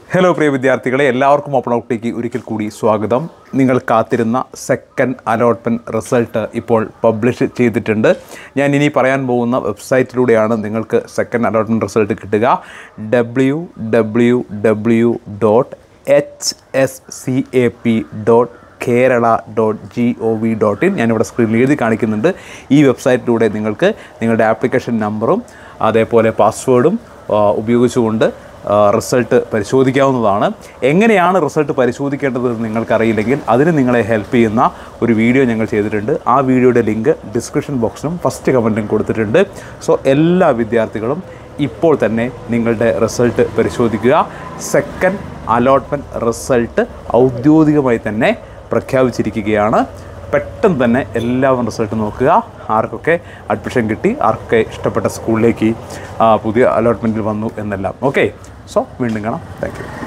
Hello പ്രിയ വിദ്യാർത്ഥികളെ, എല്ലാവർക്കും open ഔട്ടിലേക്ക് ഒരിക്കൽ കൂടി സ്വാഗതം. നിങ്ങൾ കാത്തിരുന്ന സെക്കൻഡ് അലോട്ട്മെൻറ്റ് റിസൾട്ട് ഇപ്പോൾ പബ്ലിഷ് ചെയ്തിട്ടുണ്ട്. ഞാൻ ഇനി പറയാൻ പോകുന്ന വെബ്സൈറ്റിലൂടെയാണ് നിങ്ങൾക്ക് സെക്കൻഡ് അലോട്ട്മെൻറ്റ് റിസൾട്ട് കിട്ടുക. www.hscap.kerala.gov.in. ഞാനിവിടെ സ്ക്രീനിൽ എഴുതി കാണിക്കുന്നുണ്ട്. ഈ വെബ്സൈറ്റിലൂടെ നിങ്ങൾക്ക് നിങ്ങളുടെ ആപ്ലിക്കേഷൻ നമ്പറും അതേപോലെ പാസ്വേഡും ഉപയോഗിച്ചുകൊണ്ട് റിസൾട്ട് പരിശോധിക്കാവുന്നതാണ്. എങ്ങനെയാണ് റിസൾട്ട് പരിശോധിക്കേണ്ടതെന്ന് നിങ്ങൾക്കറിയില്ലെങ്കിൽ അതിന് നിങ്ങളെ ഹെൽപ്പ് ചെയ്യുന്ന ഒരു വീഡിയോ ഞങ്ങൾ ചെയ്തിട്ടുണ്ട്. ആ വീഡിയോയുടെ ലിങ്ക് ഡിസ്ക്രിപ്ഷൻ ബോക്സിലും ഫസ്റ്റ് കമൻറ്റിലും കൊടുത്തിട്ടുണ്ട്. സോ എല്ലാ വിദ്യാർത്ഥികളും ഇപ്പോൾ തന്നെ നിങ്ങളുടെ റിസൾട്ട് പരിശോധിക്കുക. സെക്കൻഡ് അലോട്ട്മെൻറ്റ് റിസൾട്ട് ഔദ്യോഗികമായി തന്നെ പ്രഖ്യാപിച്ചിരിക്കുകയാണ്. പെട്ടെന്ന് തന്നെ എല്ലാവരും റിസൾട്ട് നോക്കുക. ആർക്കൊക്കെ അഡ്മിഷൻ കിട്ടി, ആർക്കൊക്കെ ഇഷ്ടപ്പെട്ട സ്കൂളിലേക്ക് പുതിയ അലോട്ട്മെൻറ്റിൽ വന്നു എന്നെല്ലാം. ഓക്കെ, സോ വീണ്ടും കാണാം. Thank U.